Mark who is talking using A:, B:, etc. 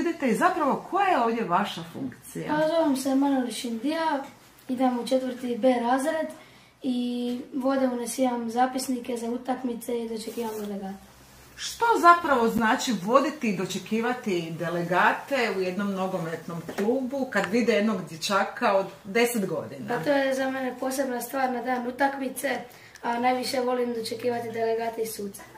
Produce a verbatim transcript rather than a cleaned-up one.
A: idete i zapravo koja je ovdje vaša funkcija?
B: Ja zovem se Emanuel Šindija, idem u četvrti B razred i vode unesijam zapisnike za utakmice i dočekivam delegate.
A: Što zapravo znači voditi i dočekivati delegate u jednom nogometnom klubu kad vide jednog dječaka od deset godina?
B: Pa to je za mene posebna stvar na dan utakmice, a najviše volim dočekivati delegate i suce.